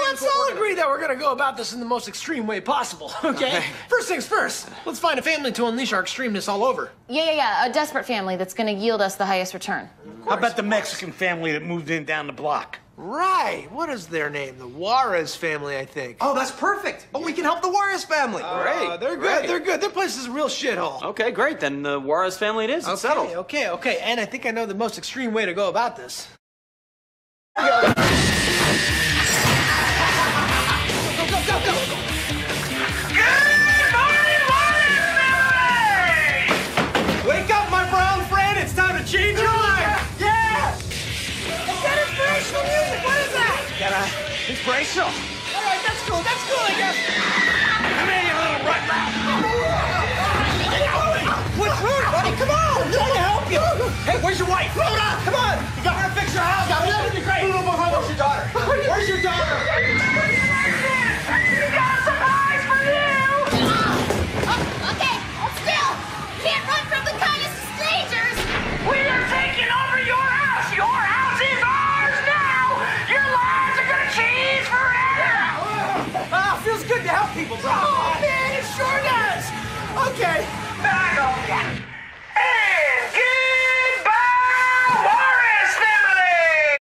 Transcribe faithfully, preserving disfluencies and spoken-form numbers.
let's all agree that we're gonna go about this in the most extreme way possible, okay? okay? First things first, let's find a family to unleash our extremeness all over. Yeah, yeah, yeah, a desperate family that's gonna yield us the highest return. How about the Mexican family that moved in down the block? Right, what is their name? The Juarez family, I think. Oh, that's perfect. Oh, we can help the Juarez family. Uh, Great. They're good, great. they're good. Their place is a real shithole. Okay, great. Then the Juarez family it is. It's Okay, settled. okay, okay. And I think I know the most extreme way to go about this. Go, go, go, go, go! Good morning, Juarez family! Wake up, my brown friend. It's time to change your life. Yeah! Is that inspirational music? What is that? Got a inspirational. All right, that's cool, that's cool, I guess. Come here, you little rut rat. What's wrong, buddy? Come on, I'm trying to help you. Hey, where's your wife? Hold on, come on. You got her to fix your house. That would be great. Where's your daughter? Where's your daughter?